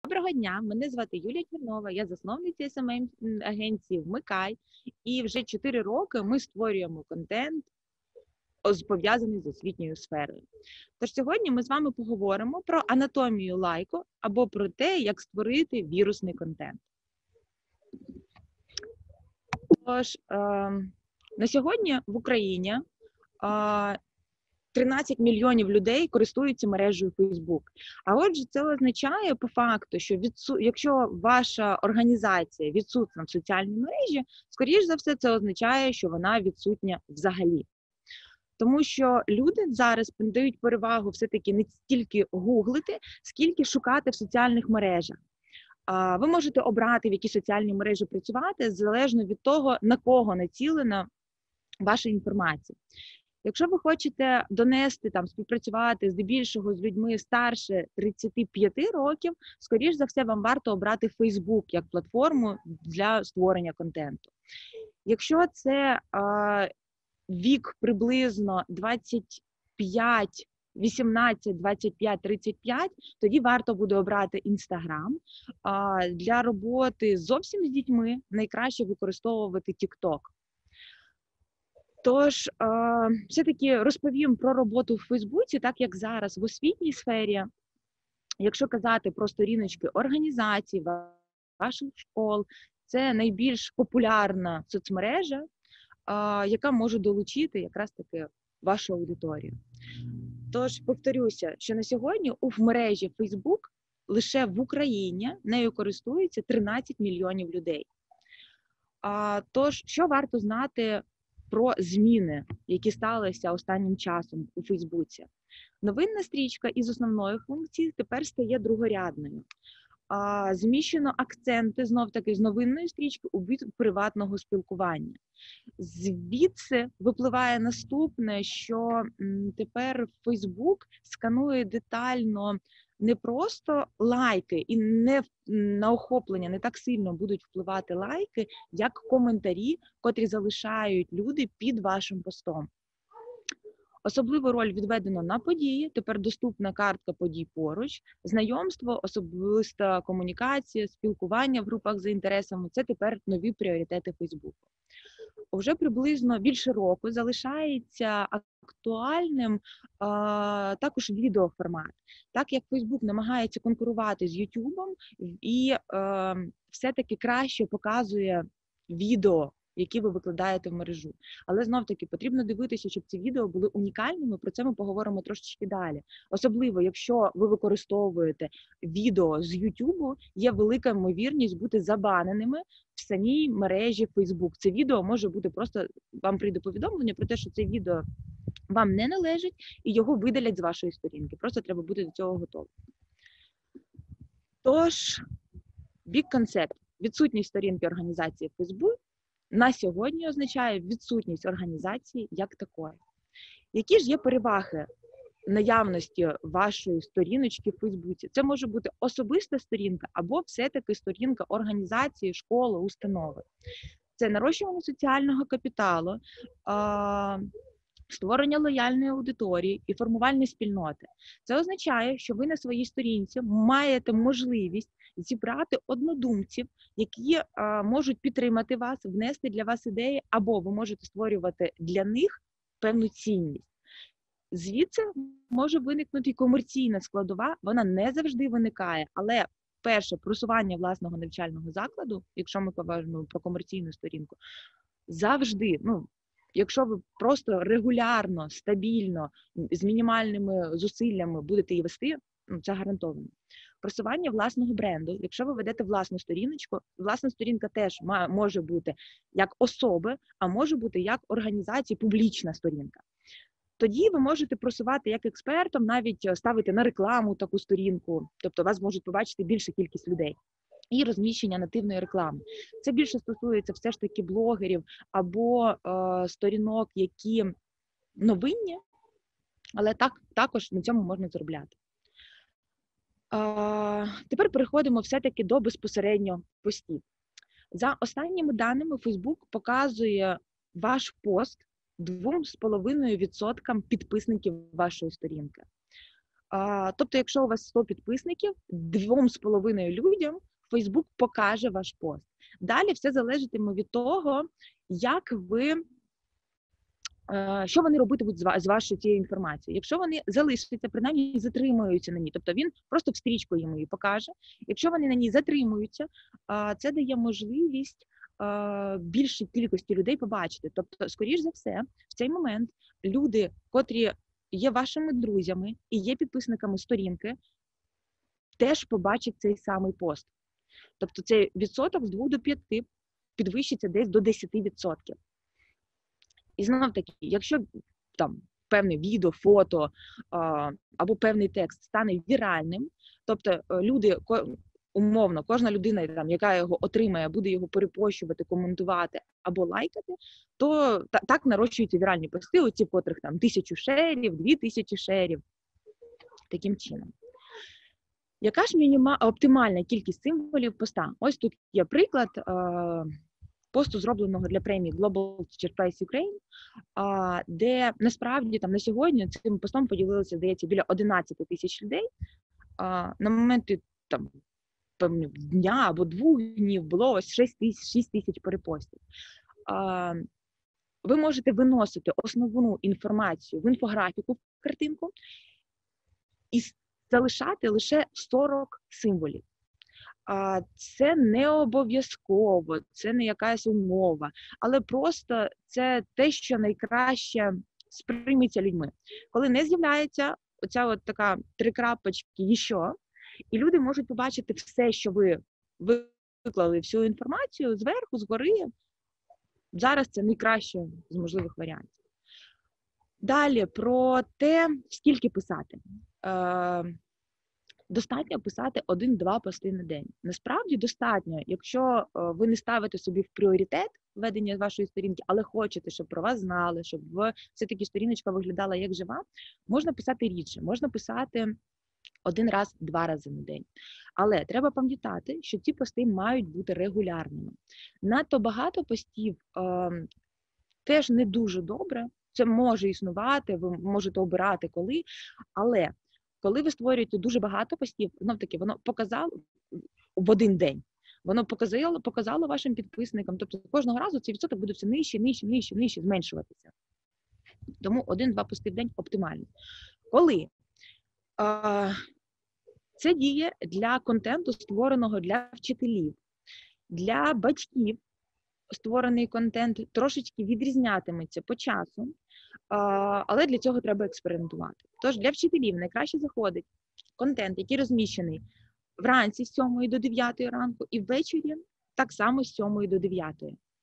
Доброго дня, мене звати Юлія Чернова, я засновниця СММ-агенції «Вмикай», і вже 4 роки ми створюємо контент, пов'язаний з освітньою сферою. Тож сьогодні ми з вами поговоримо про анатомію лайку або про те, як створити вірусний контент. Тож, на сьогодні в Україні 13 мільйонів людей користуються мережею Facebook. А отже, це означає по факту, що якщо ваша організація відсутня в соціальній мережі, скоріш за все, це означає, що вона відсутня взагалі. Тому що люди зараз надають перевагу все-таки не стільки гуглити, скільки шукати в соціальних мережах. Ви можете обрати, в які соціальні мережі працювати, залежно від того, на кого націлена ваша інформація. Якщо ви хочете донести, співпрацювати здебільшого з людьми старше 35 років, скоріш за все, вам варто обрати Facebook як платформу для створення контенту. Якщо це вік приблизно 25, 18, 25, 35, тоді варто буде обрати Instagram. Для роботи зовсім з дітьми найкраще використовувати TikTok. Тож, все-таки розповім про роботу в Фейсбуці, так як зараз в освітній сфері, якщо казати про сторіночки організацій, ваших школ, це найбільш популярна соцмережа, яка може долучити якраз таки вашу аудиторію. Тож, повторюся, що на сьогодні в мережі Facebook лише в Україні нею користуються 13 мільйонів людей. Тож, що варто знати про зміни, які сталися останнім часом у Фейсбуці? Новинна стрічка із основної функції тепер стає другорядною. Зміщено акценти, знов-таки, з новинної стрічки у бік приватного спілкування. Звідси випливає наступне, що тепер Facebook сканує детально не просто лайки, і не на охоплення не так сильно будуть впливати лайки, як коментарі, котрі залишають люди під вашим постом. Особливу роль відведено на події, тепер доступна картка подій поруч, знайомство, особиста комунікація, спілкування в групах за інтересами – це тепер нові пріоритети Фейсбуку. Вже приблизно більше року залишається актуальним також відеоформат. Так як Фейсбук намагається конкурувати з Ютубом і все-таки краще показує відео, які ви викладаєте в мережу. Але знов-таки потрібно дивитися, щоб ці відео були унікальними, про це ми поговоримо трошечки далі. Особливо, якщо ви використовуєте відео з YouTube, є велика ймовірність бути забаненими в самій мережі Facebook. Це відео може бути просто, вам прийде повідомлення про те, що це відео вам не належить і його видалять з вашої сторінки. Просто треба бути до цього готовим. Тож, big concept. Відсутність сторінки організації Facebook на сьогодні означає відсутність організації як такої. Які ж є переваги наявності вашої сторіночки в Фейсбуці? Це може бути особиста сторінка або все-таки сторінка організації, школи, установи. Це нарощування соціального капіталу, створення лояльної аудиторії і формування спільноти. Це означає, що ви на своїй сторінці маєте можливість зібрати однодумців, які можуть підтримати вас, внести для вас ідеї, або ви можете створювати для них певну цінність. Звідси може виникнути і комерційна складова, вона не завжди виникає, але перше, просування власного навчального закладу, якщо ми кажемо про комерційну сторінку, завжди, якщо ви просто регулярно, стабільно, з мінімальними зусиллями будете її вести, це гарантовано. Просування власного бренду. Якщо ви ведете власну сторіночку, власна сторінка теж може бути як особи, а може бути як організації, публічна сторінка. Тоді ви можете просувати як експертом, навіть ставити на рекламу таку сторінку, тобто вас можуть побачити більша кількість людей. І розміщення нативної реклами. Це більше стосується все ж таки блогерів або сторінок, які новинні, але також на цьому можна заробляти. Тепер переходимо все-таки до безпосередньо постів. За останніми даними, Facebook показує ваш пост 2,5% підписників вашої сторінки. Тобто, якщо у вас 100 підписників, 2,5 людям Facebook покаже ваш пост. Далі все залежатиме від того, як ви, що вони робитимуть з вашою цією інформацією. Якщо вони залишаться, принаймні затримуються на ній, тобто він просто в стрічку йому її покаже. Якщо вони на ній затримуються, це дає можливість більшій кількості людей побачити. Тобто, скоріш за все, в цей момент люди, котрі є вашими друзями і є підписниками сторінки, теж побачать цей самий пост. Тобто цей відсоток з 2 до 5 підвищиться десь до 10%. І знов таки, якщо там певне відео, фото або певний текст стане віральним, тобто люди, умовно, кожна людина, там, яка його отримає, буде його перепощувати, коментувати або лайкати, то так нарощуються віральні пости, оці котрих там 1000 шерів, 2000 шерів, таким чином. Яка ж оптимальна кількість символів поста? Ось тут є приклад посту, зробленого для премії Global Teacher Prize Ukraine, де насправді там на сьогодні цим постом поділилося, здається, біля 11 тисяч людей. На моменти там дня або 2 днів було ось 6 тисяч перепостів. Ви можете виносити основну інформацію в інфографіку, в картинку, і залишати лише 40 символів. Це не обов'язково, це не якась умова, але просто це те, що найкраще сприйметься людьми. Коли не з'являється оця от така 3 крапочки «і що», і люди можуть побачити все, що ви виклали, всю інформацію зверху, згори. Зараз це найкраще з можливих варіантів. Далі про те, скільки писати. Достатньо писати 1-2 пости на день. Насправді достатньо, якщо ви не ставите собі в пріоритет ведення вашої сторінки, але хочете, щоб про вас знали, щоб все-таки сторіночка виглядала як жива, можна писати рідше, можна писати 1-2 рази на день. Але треба пам'ятати, що ці пости мають бути регулярними. Надто багато постів теж не дуже добре, це може існувати, ви можете обирати коли, але коли ви створюєте дуже багато постів, знов-таки, воно показало в один день, воно показало вашим підписникам, тобто кожного разу цей відсоток буде все нижче зменшуватися. Тому 1-2 пости в день оптимально. Коли це діє для контенту, створеного для вчителів, для батьків, створений контент трошечки відрізнятиметься по часу, але для цього треба експериментувати. Тож для вчителів найкраще заходить контент, який розміщений вранці з 7 до 9 ранку і ввечері так само з 7 до 9.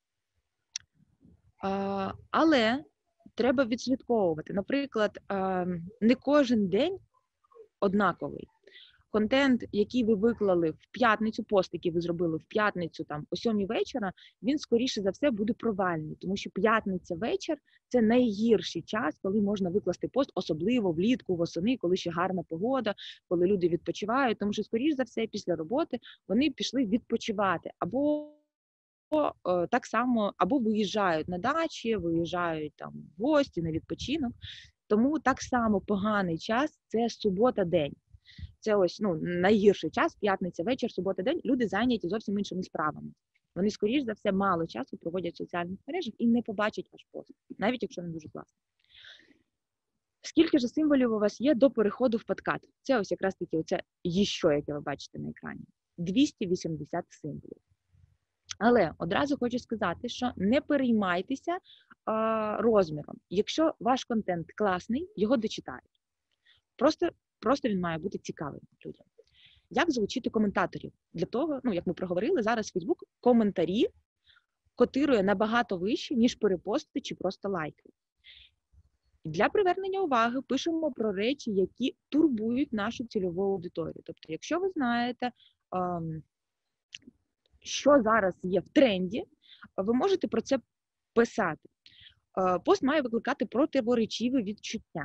Але треба відслідковувати. Наприклад, не кожен день однаковий. Контент, який ви виклали в п'ятницю, пост, який ви зробили в п'ятницю там о 7 вечора, він, скоріше за все, буде провальний, тому що п'ятниця вечір – це найгірший час, коли можна викласти пост, особливо влітку, восени, коли ще гарна погода, коли люди відпочивають, тому що, скоріше за все, після роботи вони пішли відпочивати, або так само, або виїжджають на дачі, виїжджають там в гості, на відпочинок. Тому так само поганий час – це субота-день. Це ось найгірший час, п'ятниця вечір, субота-день, люди зайняті зовсім іншими справами. Вони, скоріш за все, мало часу проводять в соціальних мережах і не побачать ваш пост, навіть якщо не дуже класно. Скільки ж символів у вас є до переходу в подкат? Це ось якраз таки оце «Що», яке ви бачите на екрані. 280 символів. Але одразу хочу сказати, що не переймайтеся розміром. Якщо ваш контент класний, його дочитають. Просто він має бути цікавим людям. Як залучити коментаторів? Для того, як ми проговорили, зараз Facebook коментарі котирує набагато вище, ніж перепости чи просто лайки. Для привернення уваги пишемо про речі, які турбують нашу цільову аудиторію. Тобто, якщо ви знаєте, що зараз є в тренді, ви можете про це писати. Пост має викликати противоречиві відчуття.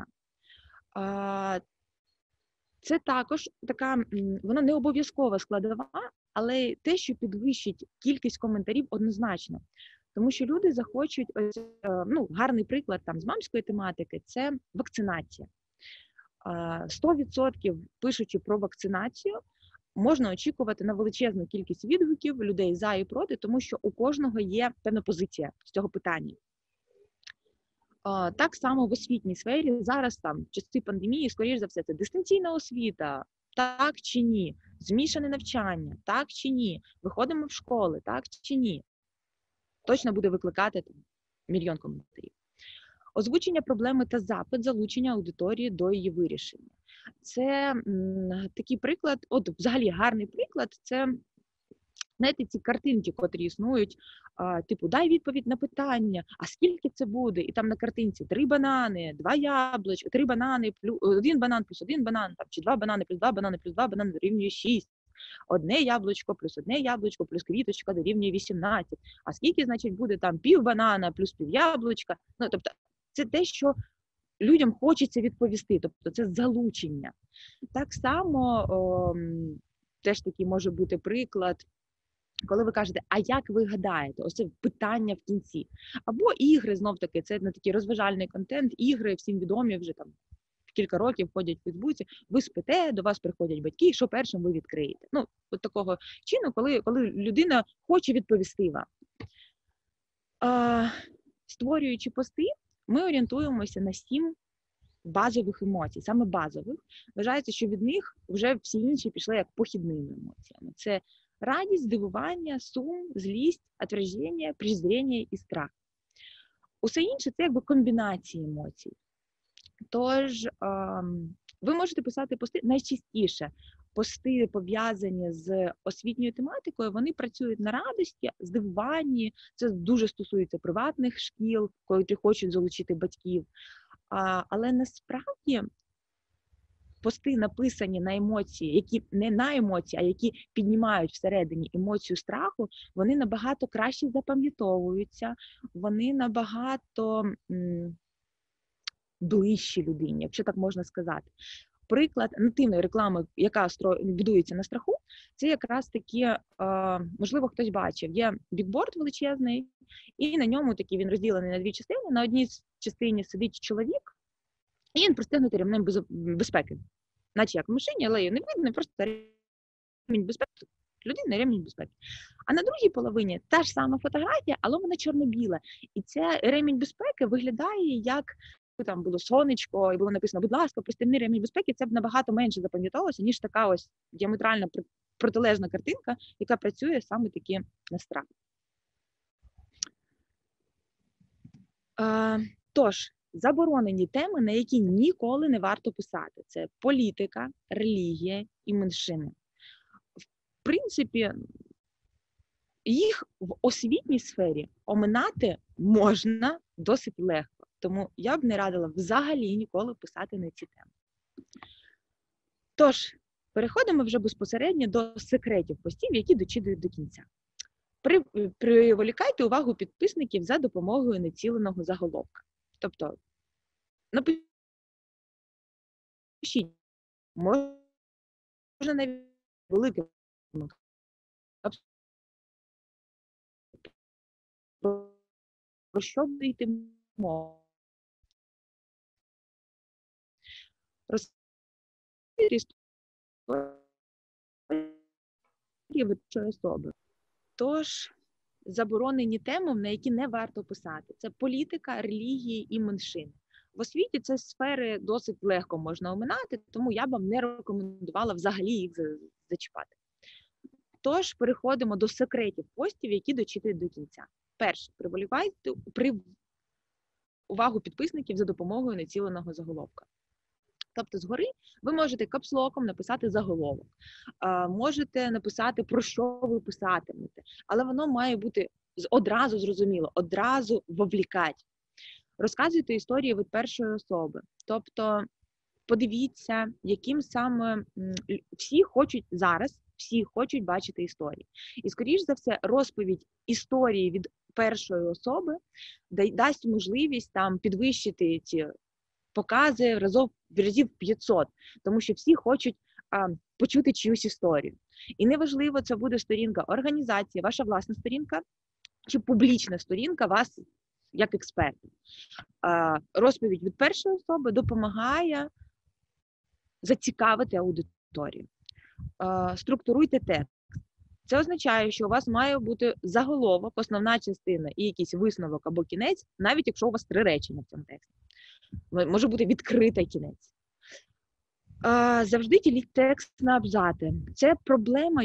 Це також така, вона не обов'язкова складова, але те, що підвищить кількість коментарів однозначно. Тому що люди захочуть, гарний приклад там з мамської тематики – це вакцинація. 100% пишучи про вакцинацію, можна очікувати на величезну кількість відгуків людей за і проти, тому що у кожного є певна позиція з цього питання. Так само в освітній сфері зараз там в часи пандемії, скоріш за все, це дистанційна освіта, так чи ні, змішане навчання, так чи ні, виходимо в школи, так чи ні. Точно буде викликати там мільйон коментарів. Озвучення проблеми та запит залучення аудиторії до її вирішення. Це такий приклад, от взагалі гарний приклад, це, знаєте, ці картинки, котрі існують, типу, дай відповідь на питання, а скільки це буде? І там на картинці 3 банани, 2 яблучка, 3 банани, 1 банан плюс 1 банан, там, чи 2 банани плюс 2 банани плюс 2 банани дорівнює 6. Одне яблучко плюс квіточка дорівнює 18. А скільки, значить, буде там пів банана плюс пів яблучка? Ну, тобто, це те, що людям хочеться відповісти, тобто це залучення. Так само теж такий може бути приклад, коли ви кажете, а як ви гадаєте? Ось це питання в кінці. Або ігри, знов-таки, це не такий розважальний контент, ігри всім відомі вже там кілька років ходять в Фейсбуці, ви спите, до вас приходять батьки, що першим ви відкриєте. Ну, от такого чину, коли людина хоче відповісти вам. Створюючи пости, ми орієнтуємося на 7 базових емоцій, саме базових. Вважається, що від них вже всі інші пішли як похідними емоціями. Це радість, здивування, сум, злість, отверження, презріння і страх. Усе інше – це якби комбінації емоцій. Тож, ви можете писати пости найчастіше. Пости, пов'язані з освітньою тематикою, вони працюють на радості, здивуванні. Це дуже стосується приватних шкіл, котрі хочуть залучити батьків. Але насправді пости, написані на емоції, які не на емоції, а які піднімають всередині емоцію страху, вони набагато краще запам'ятовуються, вони набагато ближчі людині, якщо так можна сказати. Приклад нативної реклами, яка будується на страху, це якраз таки, можливо, хтось бачив, є бікборд величезний, і на ньому такий він розділений на 2 частини. На одній частині сидить чоловік, і він пристегнутий ремнем безпеки. Наче як в машині, але її не видно, просто ремінь безпеки, людина ремінь безпеки. А на другій половині та ж сама фотографія, але вона чорно-біла. І ця ремінь безпеки виглядає як там було сонечко, і було написано, будь ласка, пристебни ремінь безпеки, це б набагато менше запам'ятовувалося, ніж така ось діаметрально протилежна картинка, яка працює саме таки на страх. Тож, заборонені теми, на які ніколи не варто писати. Це політика, релігія і меншини. В принципі, їх в освітній сфері оминати можна досить легко. Тому я б не радила взагалі ніколи писати на ці теми. Тож, переходимо вже безпосередньо до секретів постів, які дочитують до кінця. Приволікайте увагу підписників за допомогою націленого заголовка. Тобто, напишіть, можна навіть великим про що буде йти мова. Розкрити історії особи. Тож, заборонені теми, на які не варто писати. Це політика, релігії і меншини. В освіті це сфери досить легко можна оминати, тому я б вам не рекомендувала взагалі їх зачіпати. Тож, переходимо до секретів постів, які дочитують до кінця. Перше, приволікайте увагу підписників за допомогою націленого заголовка. Тобто згори ви можете капслоком написати заголовок, можете написати, про що ви писатимете, але воно має бути одразу зрозуміло, одразу вовлікати. Розказуйте історії від першої особи. Тобто подивіться, яким саме всі хочуть бачити історії. І, скоріш за все, розповідь історії від першої особи дасть можливість там підвищити ці покази разів 500, тому що всі хочуть почути чиюсь історію. І неважливо, це буде сторінка організації, ваша власна сторінка, чи публічна сторінка вас як експерта. Розповідь від першої особи допомагає зацікавити аудиторію. Структуруйте текст. Це означає, що у вас має бути заголовок, основна частина і якийсь висновок або кінець, навіть якщо у вас 3 речення в цьому тексті. Може бути відкритий кінець. Завжди діліть текст на абзаци. Це проблема,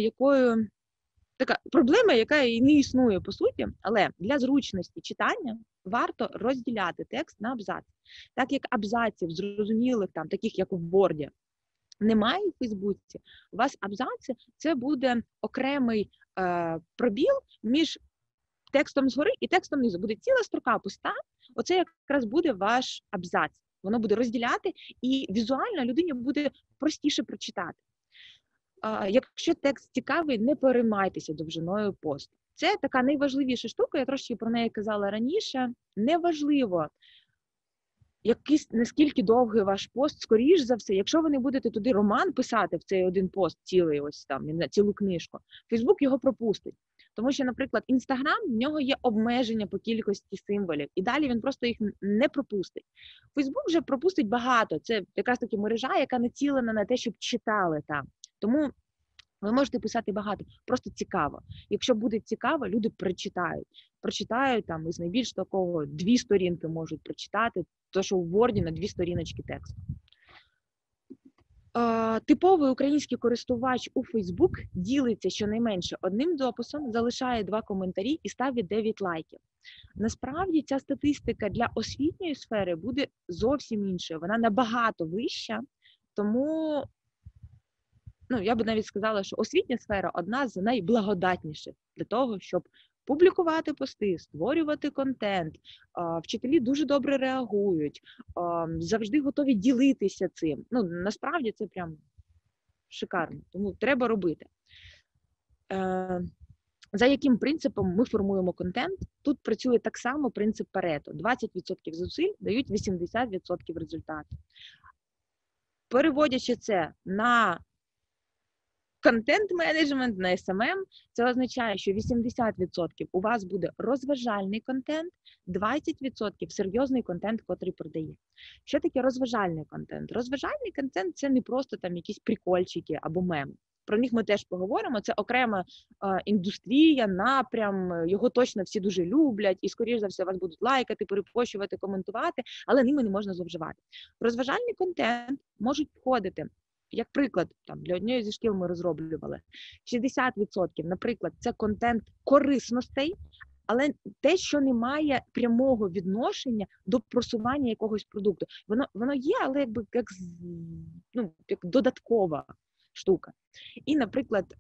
яка і не існує по суті, але для зручності читання варто розділяти текст на абзац. Так як абзаців зрозумілих, таких як в Word, немає в Фейсбуці, у вас абзаци – це буде окремий пробіл між текстом згори і текстом знизу. Буде ціла строка пуста, оце якраз буде ваш абзац. Воно буде розділяти, і візуально людині буде простіше прочитати. Якщо текст цікавий, не переймайтеся довжиною посту. Це така найважливіша штука, я трошки про неї казала раніше. Неважливо, наскільки довгий ваш пост, скоріш за все, якщо ви не будете туди роман писати в цей один пост, цілий ось там, цілу книжку, Фейсбук його пропустить. Тому що, наприклад, Інстаграм, в нього є обмеження по кількості символів, і далі він просто їх не пропустить. Фейсбук вже пропустить багато, це якраз таки мережа, яка націлена на те, щоб читали там. Тому ви можете писати багато, просто цікаво. Якщо буде цікаво, люди прочитають там із найбільш такого 2 сторінки можуть прочитати, то що в Word на 2 сторіночки тексту. Типовий український користувач у Facebook ділиться щонайменше 1 дописом, залишає 2 коментарі і ставить 9 лайків. Насправді ця статистика для освітньої сфери буде зовсім іншою, вона набагато вища, тому я би навіть сказала, що освітня сфера одна з найблагодатніших для того, щоб публікувати пости, створювати контент. Вчителі дуже добре реагують, завжди готові ділитися цим. Насправді це прям шикарно, тому треба робити. За яким принципом ми формуємо контент? Тут працює так само принцип Парето. 20% зусиль дають 80% результату. Переводячи це на контент-менеджмент, на SMM, це означає, що 80% у вас буде розважальний контент, 20% серйозний контент, котрий продає. Що таке розважальний контент? Розважальний контент – це не просто там якісь прикольчики або меми. Про них ми теж поговоримо, це окрема індустрія, напрям, його точно всі дуже люблять, і, скоріш за все, вас будуть лайкати, перепощувати, коментувати, але ними не можна зловживати. В розважальний контент можуть входити, як приклад, для однієї зі шкіл ми розроблювали, 60%, наприклад, це контент корисностей, але те, що не має прямого відношення до просування якогось продукту. Воно є, але як додаткова штука. І, наприклад,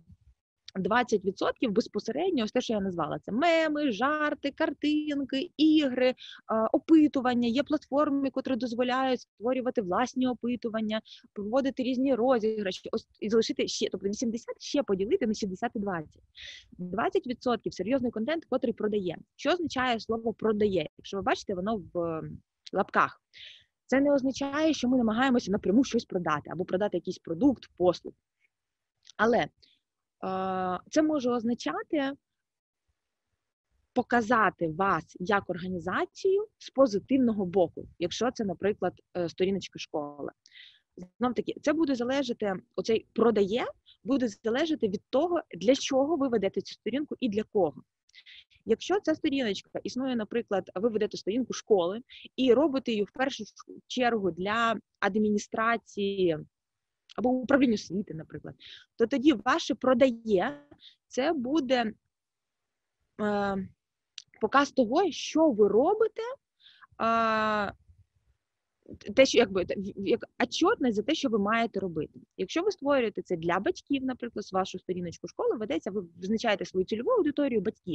20% безпосередньо, ось те, що я назвала, це меми, жарти, картинки, ігри, опитування. Є платформи, котрі дозволяють створювати власні опитування, проводити різні розіграші, ось і залишити ще, тобто 80 ще поділити на 60 і 20. 20% серйозний контент, котрий продає. Що означає слово «продає»? Якщо ви бачите, воно в лапках. Це не означає, що ми намагаємося напряму щось продати, або продати якийсь продукт, послуг. Але це може означати показати вас як організацію з позитивного боку, якщо це, наприклад, сторіночка школи. Знов-таки, це буде залежати, оцей продає, буде залежати від того, для чого ви ведете цю сторінку і для кого. Якщо ця сторіночка існує, наприклад, ви ведете сторінку школи і робите її в першу чергу для адміністрації або управління освіти, наприклад, то тоді ваше продає – це буде показ того, що ви робите, те, що як отчетність за те, що ви маєте робити. Якщо ви створюєте це для батьків, наприклад, вашу сторіночку школи ведеться, ви визначаєте свою цільову аудиторію батьків,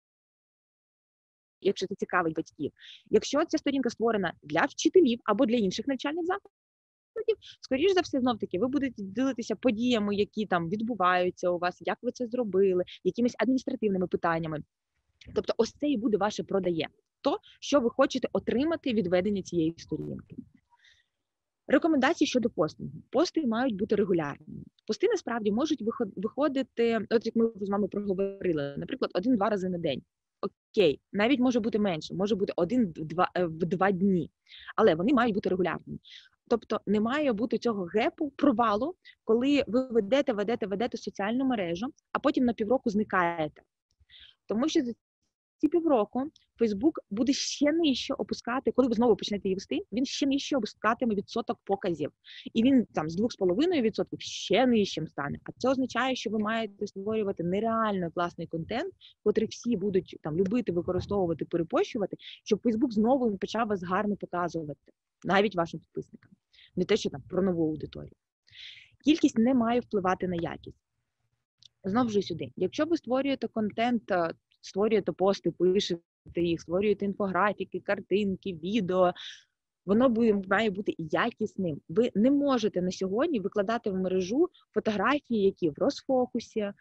якщо це цікавить батьків. Якщо ця сторінка створена для вчителів або для інших навчальних закладів, скоріш за все, знов-таки, ви будете ділитися подіями, які там відбуваються у вас, як ви це зробили, якимись адміністративними питаннями. Тобто ось це і буде ваше продає. То, що ви хочете отримати від ведення цієї сторінки. Рекомендації щодо постингу. Пости мають бути регулярними. Пости, насправді, можуть виходити, от як ми з вами проговорили, наприклад, 1-2 рази на день. Окей, навіть може бути менше, може бути 1-2 дні, але вони мають бути регулярними. Тобто не має бути цього гепу, провалу, коли ви ведете соціальну мережу, а потім на півроку зникаєте. Тому що за ці півроку Facebook буде ще нижче опускати, коли ви знову почнете її вести, він ще нижче опускатиме відсоток показів. І він там з 2,5% ще нижчим стане. А це означає, що ви маєте створювати нереально класний контент, котрий всі будуть там любити, використовувати, перепощувати, щоб Facebook знову почав вас гарно показувати, навіть вашим підписникам. Не те, що там про нову аудиторію. Кількість не має впливати на якість. Знову ж сюди. Якщо ви створюєте контент, створюєте пости, пишете їх, створюєте інфографіки, картинки, відео, воно має бути якісним. Ви не можете на сьогодні викладати в мережу фотографії, які в розфокусі,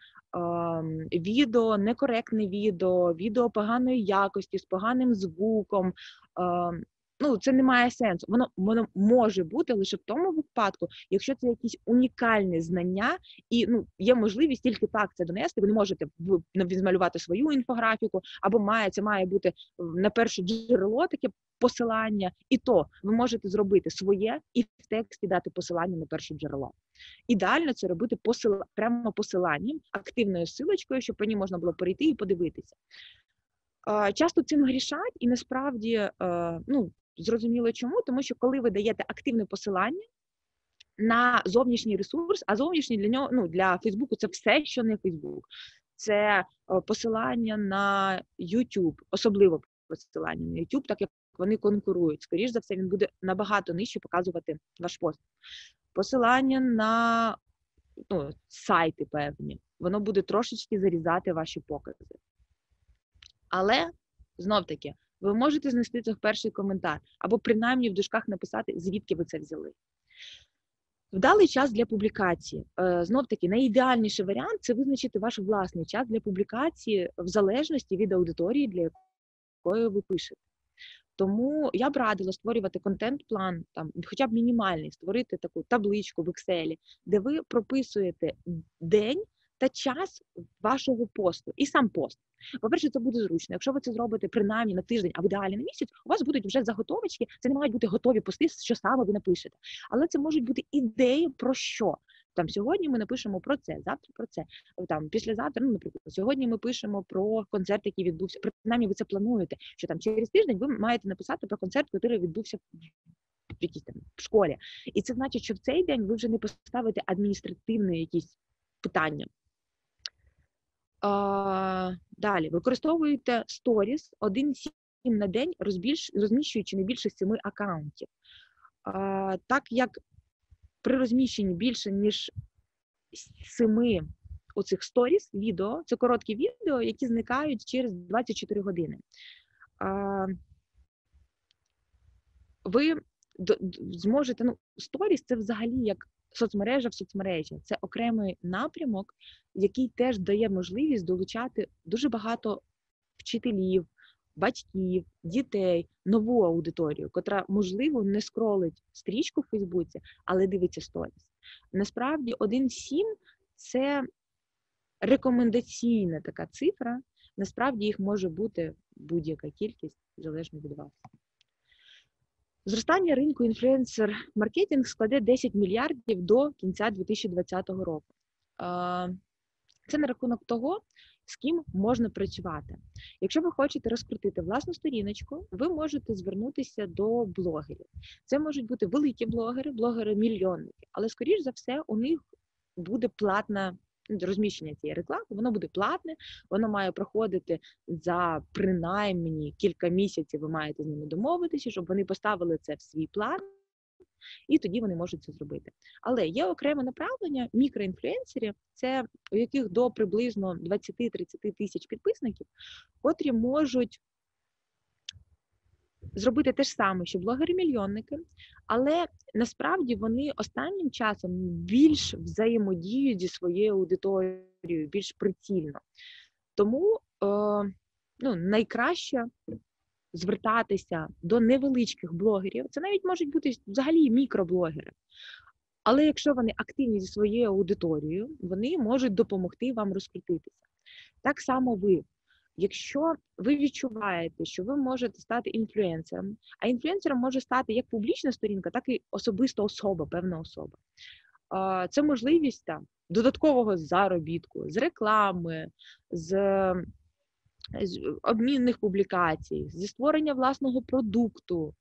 відео, некоректне відео, відео поганої якості, з поганим звуком. Ну, це не має сенсу. Воно може бути лише в тому випадку, якщо це якісь унікальні знання, і є можливість тільки так це донести. Ви не можете відмалювати свою інфографіку, або це має бути на перше джерело таке посилання, і то ви можете зробити своє і в тексті дати посилання на перше джерело. Ідеально це робити прямо посиланням, активною силочкою, щоб по ній можна було перейти і подивитися. Часто цим грішать, і насправді, зрозуміло чому, тому що коли ви даєте активне посилання на зовнішній ресурс, а зовнішній для нього, для Фейсбуку це все, що не Фейсбук. Це посилання на YouTube, особливо посилання на YouTube, так як вони конкурують. Скоріш за все, він буде набагато нижче показувати ваш пост. Посилання на сайти певні, воно буде трошечки зарізати ваші покази. Але, знов-таки, ви можете знести це в перший коментар, або принаймні в дужках написати, звідки ви це взяли. Вдалий час для публікації. Знов-таки, найідеальніший варіант – це визначити ваш власний час для публікації в залежності від аудиторії, для якої ви пишете. Тому я б радила створювати контент-план, хоча б мінімальний, створити таку табличку в Excel, де ви прописуєте день та час вашого посту і сам пост. По-перше, це буде зручно. Якщо ви це зробите принаймні на тиждень, а в ідеалі на місяць, у вас будуть вже заготовочки, це не мають бути готові пости, що саме ви напишете. Але це можуть бути ідеї про що. Сьогодні ми напишемо про це, завтра про це, післязавтра, наприклад, сьогодні ми пишемо про концерт, який відбувся. Принаймні ви це плануєте, що через тиждень ви маєте написати про концерт, який відбувся в школі. І це значить, що в цей день ви вже не поставите адміністративні якісь питання. Далі, використовуєте сторіс 1-7 на день, розміщуючи не більше 7 акаунтів. Так як при розміщенні більше, ніж 7 оцих сторіс, відео, це короткі відео, які зникають через 24 години. Ви зможете, сторіс – це взагалі як соцмережа в соцмережі. Це окремий напрямок, який теж дає можливість долучати дуже багато вчителів, батьків, дітей, нову аудиторію, котра, можливо, не скролить стрічку в Фейсбуці, але дивиться сторіс. Насправді, 1,7 – це рекомендаційна така цифра. Насправді, їх може бути будь-яка кількість, залежно від вас. Зростання ринку інфлюенсер-маркетинг складе 10 мільярдів до кінця 2020 року. Це на рахунок того, з ким можна працювати. Якщо ви хочете розкрутити власну сторіночку, ви можете звернутися до блогерів. Це можуть бути великі блогери, блогери-мільйонники, але, скоріш за все, у них буде платне розміщення цієї реклами, воно буде платне, воно має проходити за принаймні кілька місяців, ви маєте з ними домовитися, щоб вони поставили це в свій план, і тоді вони можуть це зробити. Але є окреме направлення мікроінфлюенсерів, це у яких до приблизно 20-30 тисяч підписників, котрі можуть зробити те ж саме, що блогери-мільйонники, але насправді вони останнім часом більш взаємодіють зі своєю аудиторією, більш прицільно. Тому найкраще звертатися до невеличких блогерів, це навіть можуть бути взагалі мікроблогери. Але якщо вони активні зі своєю аудиторією, вони можуть допомогти вам розкрутитися. Так само ви Якщо ви відчуваєте, що ви можете стати інфлюенсером, а інфлюенсером може стати як публічна сторінка, так і особиста особа, певна особа. Це можливість там додаткового заробітку, з реклами, з обмінних публікацій, зі створення власного продукту.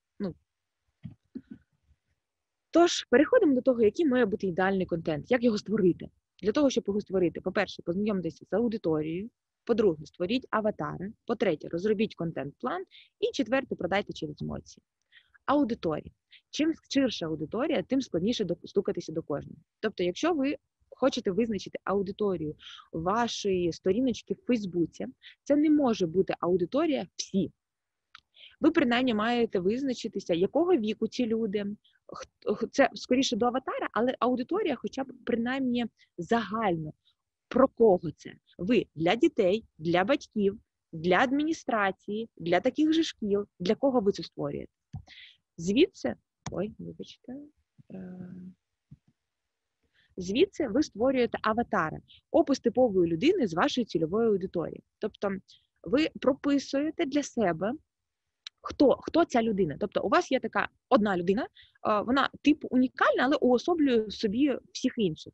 Тож, переходимо до того, який має бути ідеальний контент, як його створити. Для того, щоб його створити, по-перше, познайомтеся з аудиторією, по-друге, створіть аватари, по-третє, розробіть контент-план, і четверте, продайте через емоції. Аудиторія. Чим ширша аудиторія, тим складніше достукатися до кожного. Тобто, якщо ви хочете визначити аудиторію вашої сторіночки в Фейсбуці, це не може бути аудиторія всі. Ви, принаймні, маєте визначитися, якого віку ці люди. Це, скоріше, до аватара, але аудиторія хоча б, принаймні, загально. Про кого це? Ви для дітей, для батьків, для адміністрації, для таких же шкіл. Для кого ви це створюєте? Звідси ви створюєте аватара, опис типової людини з вашої цільової аудиторії. Тобто ви прописуєте для себе, хто ця людина. Тобто у вас є така одна людина, вона типу унікальна, але уособлює в собі всіх інших,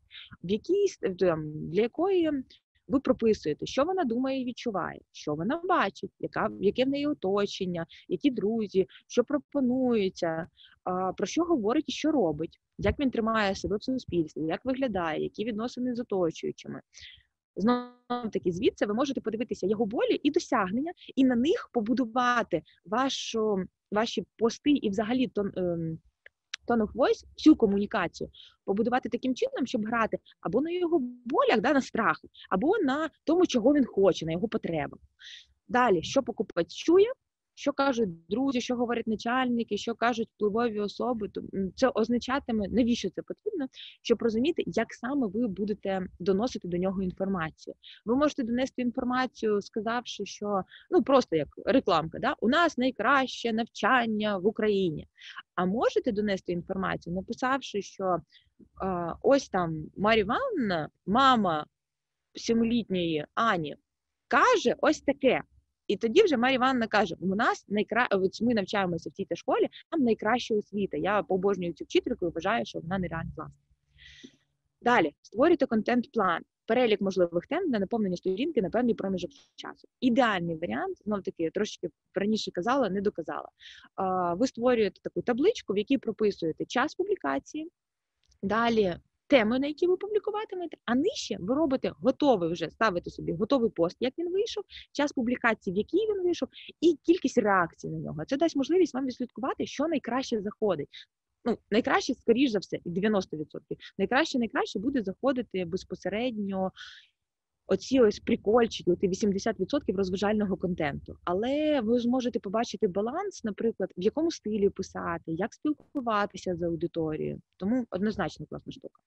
для якої ви прописуєте, що вона думає і відчуває, що вона бачить, яке в неї оточення, які друзі, що пропонується, про що говорить і що робить, як він тримає себе в суспільстві, як виглядає, які відносини з оточуючими. Знову-таки, звідси ви можете подивитися його болі і досягнення, і на них побудувати ваші пости і взагалі tone of voice, всю комунікацію, побудувати таким чином, щоб грати або на його болях, на страху, або на тому, чого він хоче, на його потребах. Далі, що покупець чує, що кажуть друзі, що говорять начальники, що кажуть впливові особи, то це означатиме, навіщо це потрібно, щоб розуміти, як саме ви будете доносити до нього інформацію. Ви можете донести інформацію, сказавши, що, просто як рекламка, у нас найкраще навчання в Україні. А можете донести інформацію, написавши, що ось там Марія Івановна, мама 7-літньої Ані, каже ось таке. І тоді вже Марія Івановна каже, ми навчаємося в цій школі, там найкраща освіта. Я обожнюю цю вчительку і вважаю, що вона нереально класна. Далі, створюйте контент-план, перелік можливих тем для наповнення сторінки на певний проміжок часу. Ідеальний варіант, знов-таки, трошки раніше казала, не доказала. Ви створюєте таку табличку, в якій прописуєте час публікації, далі теми, на які ви публікуватимете, а нижче ви робите готовий вже, ставите собі готовий пост, як він вийшов, час публікації, в якій він вийшов, і кількість реакцій на нього. Це дасть можливість вам відслідкувати, що найкраще заходить. Найкраще, скоріш за все, 90%. Найкраще буде заходити безпосередньо оці ось прикольчики, 80% розважального контенту. Але ви зможете побачити баланс, наприклад, в якому стилі писати, як спілкуватися з аудиторією. Тому однозначно класна штука.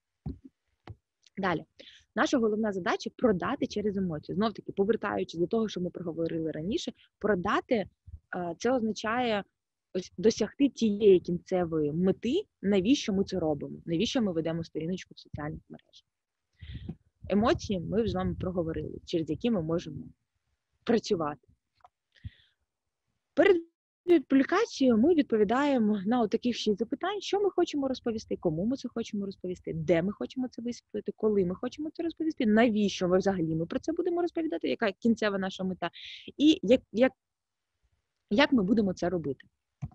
Далі. Наша головна задача – продати через емоції. Знов-таки, повертаючись до того, що ми проговорили раніше, продати – це означає досягти тієї кінцевої мети, навіщо ми це робимо, навіщо ми ведемо сторіночку в соціальних мережах. Емоції ми з вами проговорили, через які ми можемо працювати. Перед публікацією ми відповідаємо на таких 6 запитань, що ми хочемо розповісти, кому ми це хочемо розповісти, де ми хочемо це висвітлити, коли ми хочемо це розповісти, навіщо ми про це будемо розповідати, яка кінцева наша мета, і як ми будемо це робити.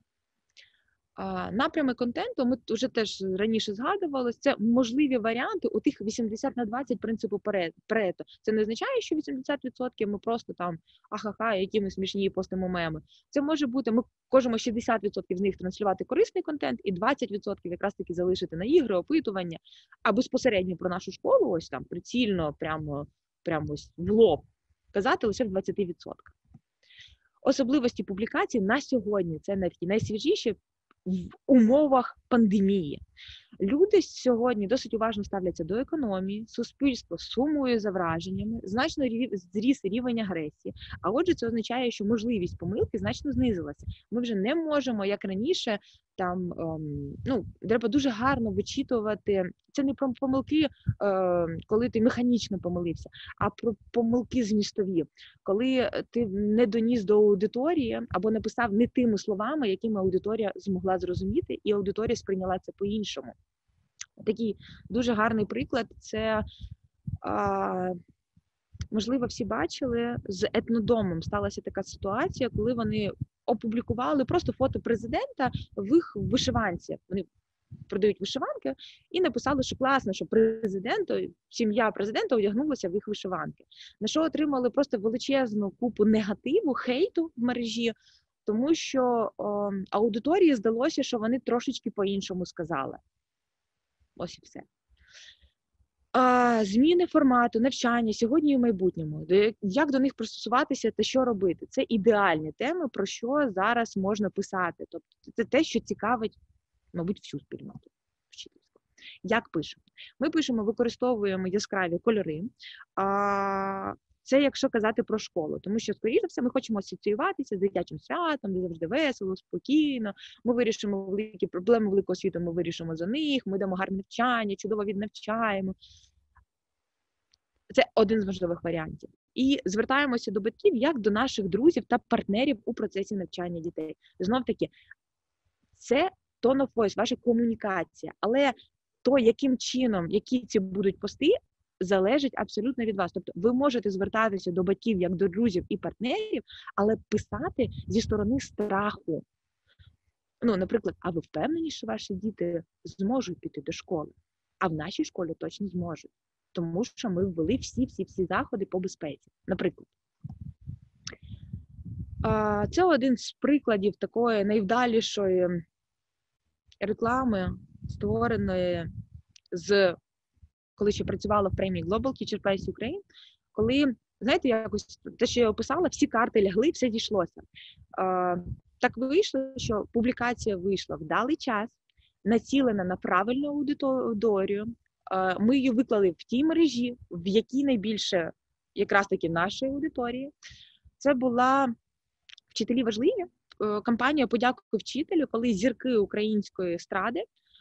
Напрями контенту, ми вже теж раніше згадували, це можливі варіанти у тих 80/20 принципу Парето. Це не означає, що 80% ми просто там які ми смішні постимо меми. Це може бути, ми можемо 60% з них транслювати корисний контент і 20% якраз таки залишити на ігри, опитування, а безпосередньо про нашу школу, ось там прицільно, прямо ось в лоб, казати лише в 20%. Особливості публікацій на сьогодні, це найсвіжіші, в умовах пандемії. Люди сьогодні досить уважно ставляться до економії, суспільство сумує за враженнями, значно зріс рівень агресії, а отже це означає, що можливість помилки значно знизилася. Ми вже не можемо, як раніше, там, треба дуже гарно вичитувати. Це не про помилки, коли ти механічно помилився, а про помилки змістові, коли ти не доніс до аудиторії або написав не тими словами, якими аудиторія змогла зрозуміти, і аудиторія сприйняла це по-іншому. Такий дуже гарний приклад – це, можливо, всі бачили, з Етнодомом сталася така ситуація, коли вони опублікували просто фото президента в їх вишиванці. Вони продають вишиванки і написали, що класно, що сім'я президента одягнулася в їх вишиванки. На що отримали просто величезну купу негативу, хейту в мережі, тому що аудиторії здалося, що вони трошечки по-іншому сказали. Ось і все. Зміни формату, навчання сьогодні і в майбутньому. Як до них пристосуватися та що робити? Це ідеальні теми, про що зараз можна писати. Тобто це те, що цікавить, мабуть, всю спільноту вчительську. Як пишемо? Ми пишемо, використовуємо яскраві кольори. Це якщо казати про школу, тому що, скоріше за все, ми хочемо асоціюватися з дитячим святом, де завжди весело, спокійно, ми вирішимо великі проблеми великого світу, ми вирішимо за них, ми дамо гарне навчання, чудово віднавчаємо. Це один з можливих варіантів. І звертаємося до батьків, як до наших друзів та партнерів у процесі навчання дітей. Знов-таки, це tone of voice, ваша комунікація, але то, яким чином, які ці будуть пости, залежить абсолютно від вас. Тобто ви можете звертатися до батьків як до друзів і партнерів, але писати зі сторони страху. Наприклад, а ви впевнені, що ваші діти зможуть піти до школи? А в нашій школі точно зможуть. Тому що ми ввели всі заходи по безпеці. Наприклад. Це один з прикладів такої найвдалішої реклами, створеної коли ще працювала в премії Global Teacher Prize Ukraine, коли, знаєте, якось те, що я описала, всі карти лягли, все дійшлося. Так вийшло, що публікація вийшла в вдалий час, націлена на правильну аудиторію. Ми її виклали в тій мережі, в якій найбільше якраз таки нашої аудиторії. Це була «Вчителі важливі», кампанія «Подякуй вчителю», коли зірки української естради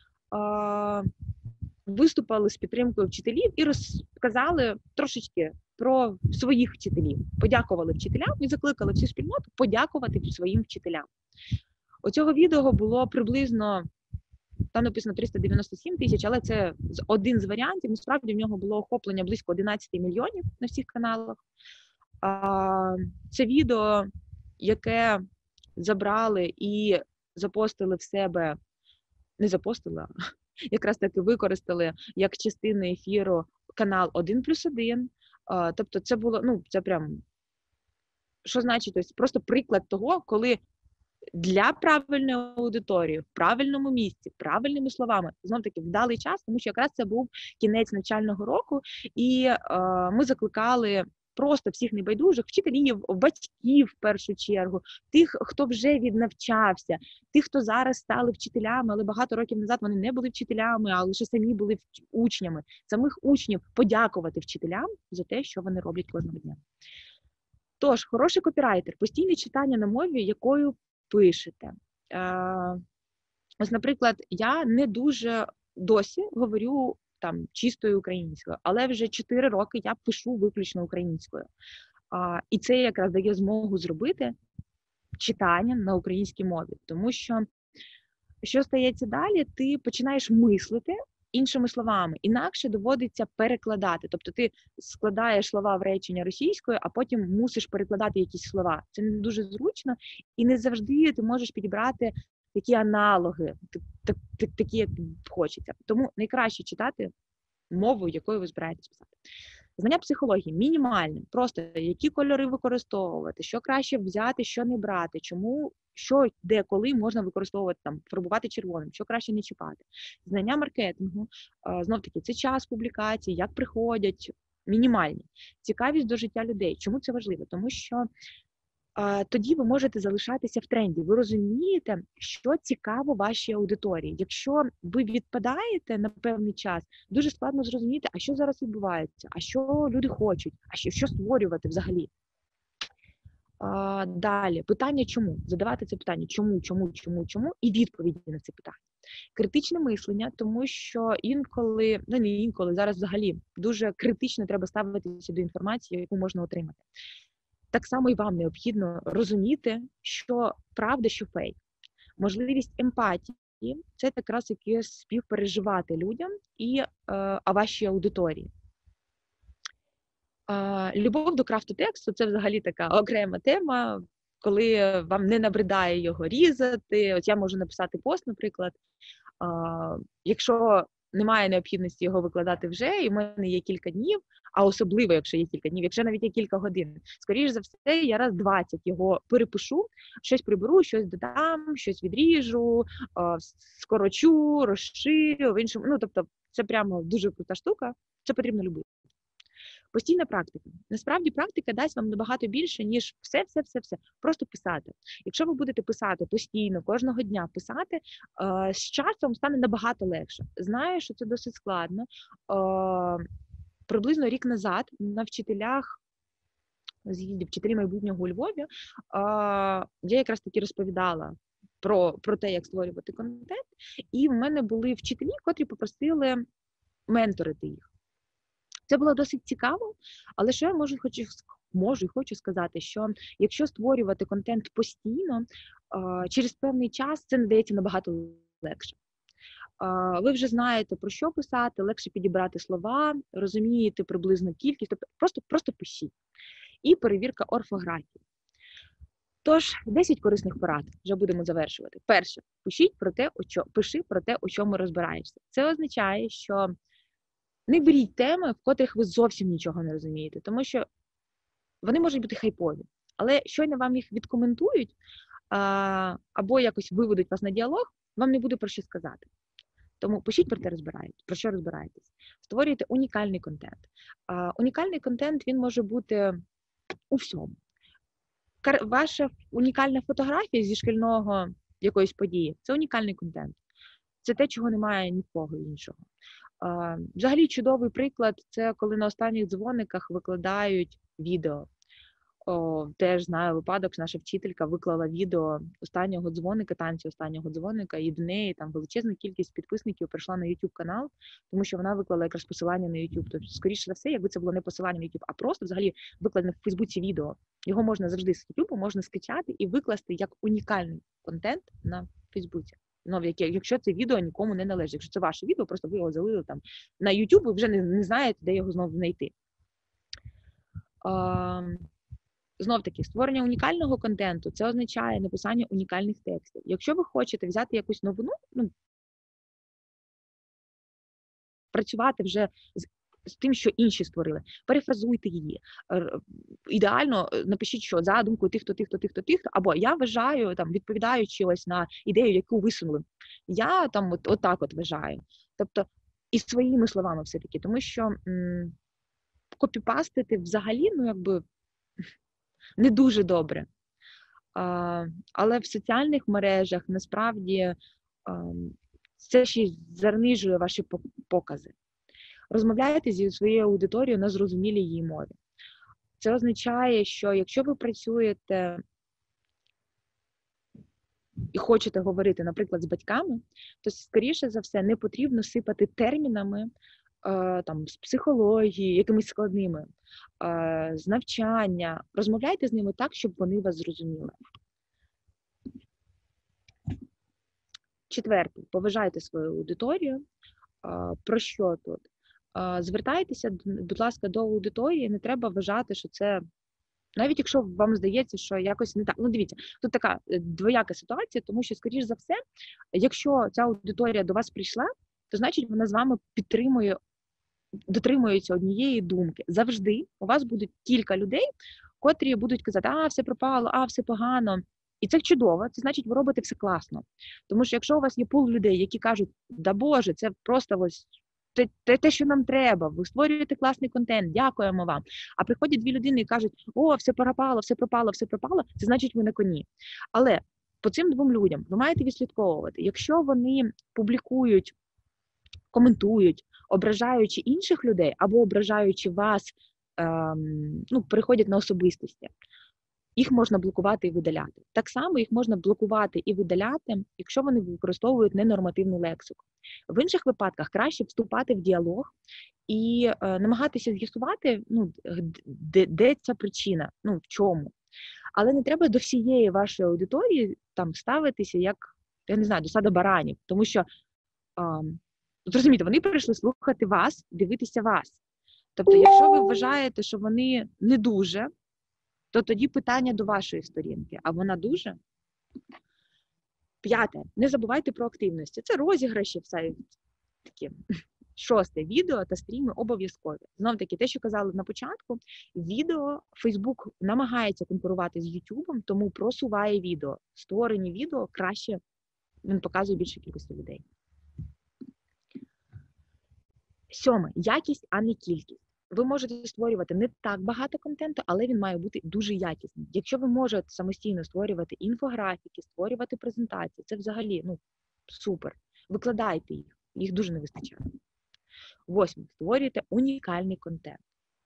виступали з підтримкою вчителів і розказали трошечки про своїх вчителів. Подякували вчителям і закликали всю спільноту подякувати своїм вчителям. У цього відео було приблизно, там написано 397 тисяч, але це один з варіантів. Насправді в нього було охоплення близько 11 мільйонів на всіх каналах. Це відео, яке забрали і запостили в себе, не запостили, а якраз таки використали як частину ефіру канал 1+1. Тобто це було, це прям, що значить, тобто просто приклад того, коли для правильної аудиторії, в правильному місці, правильними словами, знов-таки вдалий час, тому що якраз це був кінець навчального року, і ми закликали просто всіх небайдужих, вчителів, батьків в першу чергу, тих, хто вже віднавчався, тих, хто зараз стали вчителями, але багато років назад вони не були вчителями, а лише самі були учнями. Самих учнів подякувати вчителям за те, що вони роблять кожного дня. Тож, хороший копірайтер, постійне читання на мові, якою пишете. Ось, наприклад, я не дуже досі говорю там чистою українською, але вже 4 роки я пишу виключно українською. І це якраз дає змогу зробити читання на українській мові. Тому що стається далі, ти починаєш мислити іншими словами, інакше доводиться перекладати. Тобто ти складаєш слова в речення російською, а потім мусиш перекладати якісь слова. Це не дуже зручно, і не завжди ти можеш підібрати такі аналоги, такі, як хочеться. Тому найкраще читати мову, якою ви збираєтесь писати. Знання психології мінімальне, просто які кольори використовувати, що краще взяти, що не брати, чому, що, де, коли можна використовувати, там, фарбувати червоним, що краще не чіпати. Знання маркетингу, знов-таки, це час публікації, як приходять, мінімальні. Цікавість до життя людей. Чому це важливо? Тому що тоді ви можете залишатися в тренді. Ви розумієте, що цікаво вашій аудиторії. Якщо ви відпадаєте на певний час, дуже складно зрозуміти, а що зараз відбувається, а що люди хочуть, а що створювати взагалі. Далі, питання чому? Задавати це питання чому, і відповіді на це питання. Критичне мислення, тому що інколи, ну не інколи, зараз взагалі дуже критично треба ставитися до інформації, яку можна отримати. Так само і вам необхідно розуміти, що правда, що фейк. Можливість емпатії – це якраз яке співпереживати людям і вашій аудиторії. Любов до крафту тексту – це взагалі така окрема тема, коли вам не набридає його різати. От я можу написати пост, наприклад, якщо немає необхідності його викладати вже, і в мене є кілька днів, а особливо, якщо є кілька днів, якщо навіть є кілька годин, скоріш за все, я раз 20 його перепишу, щось приберу, щось додам, щось відріжу, скорочу, розширю, в іншому. Ну, тобто, це прямо дуже крута штука, це потрібно любити. Постійна практика. Насправді практика дасть вам набагато більше, ніж все. Просто писати. Якщо ви будете писати постійно, кожного дня писати, з часом стане набагато легше. Знаю, що це досить складно. Приблизно рік назад на вчителях, з'їзді вчителі майбутнього у Львові, я якраз таки розповідала про те, як створювати контент, і в мене були вчителі, котрі попросили менторити їх. Це було досить цікаво, але що я хочу сказати, що якщо створювати контент постійно, через певний час це надається набагато легше. Ви вже знаєте, про що писати, легше підібрати слова, розумієте приблизну кількість, тобто просто пишіть. І перевірка орфографії. Тож, 10 корисних порад, вже будемо завершувати. Перше, пиши про те, у чому розбираєшся. Це означає, що не беріть теми, в котрих ви зовсім нічого не розумієте, тому що вони можуть бути хайпові, але щойно вам їх відкоментують або якось виведуть вас на діалог, вам не буде про що сказати. Тому пишіть про що розбираєтесь. Створюйте унікальний контент. Унікальний контент, він може бути у всьому. Ваша унікальна фотографія зі шкільного якоїсь події – це унікальний контент. Це те, чого немає ні в кого іншого. Взагалі чудовий приклад – це коли на останніх дзвониках викладають відео. Теж знаю випадок, що наша вчителька виклала відео останнього дзвоника, танці останнього дзвоника, і до неї там величезна кількість підписників прийшла на YouTube канал, тому що вона виклала якраз посилання на YouTube. Тобто, скоріше за все, якби це було не посилання на YouTube, а просто взагалі викладене в Фейсбуці відео. Його можна завжди з YouTube, можна скачати і викласти як унікальний контент на Фейсбуці. Ну, якщо це відео нікому не належить. Якщо це ваше відео, просто ви його залили там на YouTube, ви вже не знаєте, де його знову знайти. Знов-таки, створення унікального контенту – це означає написання унікальних текстів. Якщо ви хочете взяти якусь новину, працювати вже з тим, що інші створили, перефразуйте її. Ідеально напишіть, що за думкою тих-то, або я вважаю, там, відповідаючи ось на ідею, яку висунули, я там отак от вважаю. Тобто, і своїми словами все-таки, тому що копіпастити взагалі, не дуже добре. Але в соціальних мережах, насправді, це ще занижує ваші покази. Розмовляйте зі своєю аудиторією на зрозумілій її мові. Це означає, що якщо ви працюєте і хочете говорити, наприклад, з батьками, то, скоріше за все, не потрібно сипати термінами там, з психології, якимись складними, з навчання. Розмовляйте з ними так, щоб вони вас зрозуміли. Четверте, поважайте свою аудиторію. Про що тут? Звертайтеся, будь ласка, до аудиторії, не треба вважати, що це, навіть якщо вам здається, що якось не так. Ну, дивіться, тут така двояка ситуація, тому що, скоріш за все, якщо ця аудиторія до вас прийшла, то значить вона з вами дотримується однієї думки. Завжди у вас будуть кілька людей, котрі будуть казати, все пропало, все погано. І це чудово, це значить, ви робите все класно. Тому що якщо у вас є пул людей, які кажуть, да Боже, це просто ось те, що нам треба, ви створюєте класний контент, дякуємо вам. А приходять дві людини і кажуть, все пропало, це значить, ви на коні. Але по цим двом людям ви маєте відслідковувати, якщо вони публікують, коментують, ображаючи інших людей або ображаючи вас, переходять на особистості, їх можна блокувати і видаляти. Так само їх можна блокувати і видаляти, якщо вони використовують ненормативну лексику. В інших випадках краще вступати в діалог і намагатися з'ясувати, де ця причина, в чому. Але не треба до всієї вашої аудиторії там ставитися як, я не знаю, до стада баранів, тому що, розумієте, вони прийшли слухати вас, дивитися вас. Тобто, якщо ви вважаєте, що вони не дуже, то тоді питання до вашої сторінки, а вона дуже? 5. Не забувайте про активності. Це розіграші, все такі. 6. Відео та стріми обов'язкові. Знов-таки, те, що казали на початку, відео, Facebook намагається конкурувати з YouTube, тому просуває відео. Створені відео краще, він показує більше кількості людей. 7. Якість, а не кількість. Ви можете створювати не так багато контенту, але він має бути дуже якісним. Якщо ви можете самостійно створювати інфографіки, створювати презентації, це взагалі, супер. Викладайте їх дуже не вистачає. 8. Створюйте унікальний контент.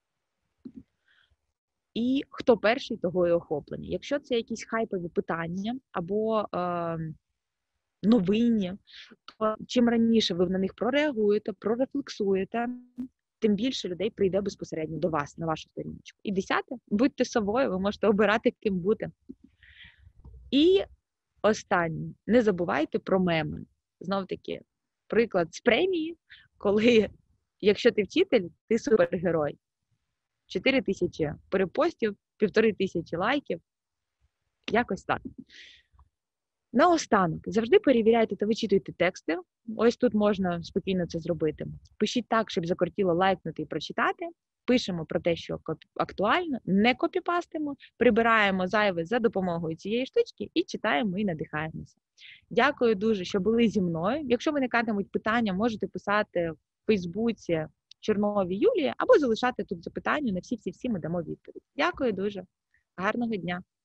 І хто перший, того і охоплення. Якщо це якісь хайпові питання або новинні, то чим раніше ви на них прореагуєте, прорефлексуєте, тим більше людей прийде безпосередньо до вас, на вашу сторіночку. І 10. Будьте собою, ви можете обирати, ким бути. І останнє. Не забувайте про меми. Знов-таки, приклад з премії, коли, якщо ти вчитель, ти супергерой. 4000 перепостів, 1500 лайків. Якось так. Наостанок, завжди перевіряйте та вичитуйте тексти. Ось тут можна спокійно це зробити. Пишіть так, щоб закортіло лайкнути і прочитати. Пишемо про те, що актуально, не копіпастимо, прибираємо зайве за допомогою цієї штучки і читаємо і надихаємося. Дякую дуже, що були зі мною. Якщо виникатимуть питання, можете писати в Фейсбуці Черновій Юлії або залишати тут запитання, на всі ми дамо відповідь. Дякую дуже. Гарного дня.